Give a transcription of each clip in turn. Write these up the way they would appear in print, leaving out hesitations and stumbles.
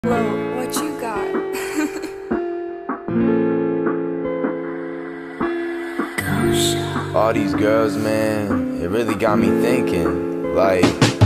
Whoa, what you got? All these girls, man, it really got me thinking, like,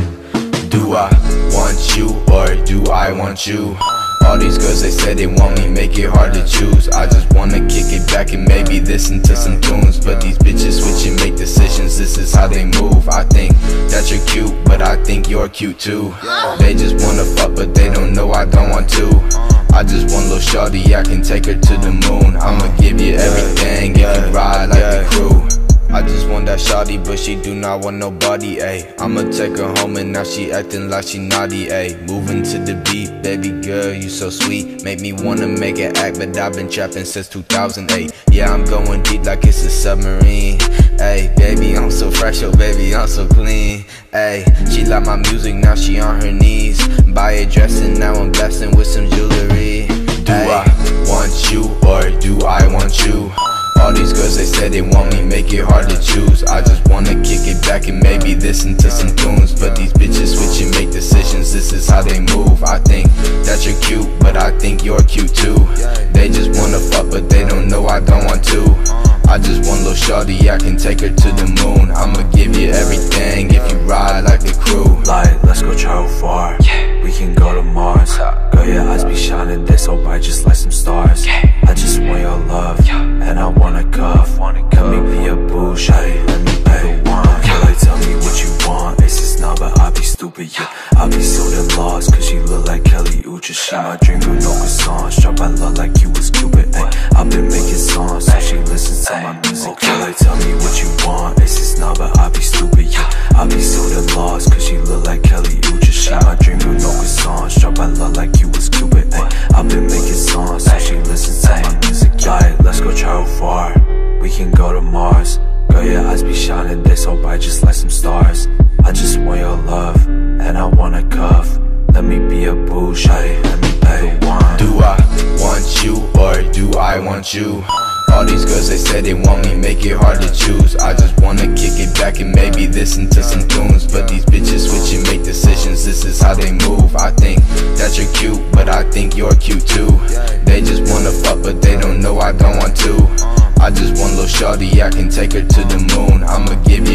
do I want you or do I want you? All these girls, they say they want me, make it hard to choose. I just wanna kick it back and maybe listen to some tunes. But these bitches switch and make decisions, this is how they move. I think that you're cute, but I think you're cute too. They just wanna fuck, but they don't know I don't want to. I just want little shorty, I can take her to the moon. I'ma give you everything if you ride like the crew. I just want that shawty, but she do not want nobody, ayy. I'ma take her home and now she acting like she naughty, ayy. Moving to the beat, baby girl, you so sweet. Make me wanna make it act, but I've been trapping since 2008. Yeah, I'm going deep like it's a submarine, ayy. Baby, I'm so fresh, oh baby, I'm so clean, ayy. She like my music, now she on her knees. Buy a dress and now I'm blasting with some jewelry. Do I want you or do I want you? All these girls, they say they want me, make it hard to choose. I just wanna kick it back and maybe listen to some tunes. But these bitches switch and make decisions, this is how they move. I think that you're cute, but I think you're cute too. They just wanna fuck, but they don't know I don't want to. I just want little shorty, I can take her to the moon. I'ma give you everything if you ride like the crew. Like, let's go travel far, we can go to Mars. Girl, your eyes be shining, they so bright just like some stars. I just want your love, and I wanna cuff. Let me be a boo, shawty, let me be the one. Girl, like, tell me what you want, aces now, but I be stupid, yeah. I be so damn lost, cause she look like Kelly Ucha. She my dream, you know croissants, drop my love like you was Cupid, ayy. I've been making songs, so she listens to my music. Girl, like, tell me what you want, aces now, but I be stupid, yeah. I be so damn lost, cause she look like Kelly Ucha. She my dream, you know croissants, drop my love like you was Cupid, ayy. I've been making songs, so she listens to my music. Like, let's go travel far, we can go to Mars. Girl, your eyes be shining, they so bright just like some stars. I just want your love, and I wanna cuff. Let me be a boo, shawty, let me be the one. Do I want you or do I want you? All these girls, they say they want me, make it hard to choose. I just wanna kick it back and maybe listen to some tunes. But these bitches switch and make decisions, this is how they move. I think that you're cute, but I think you're cute too. They just wanna fuck, but they don't know I don't want to. I just want little shorty, I can take her to the moon. I'ma give you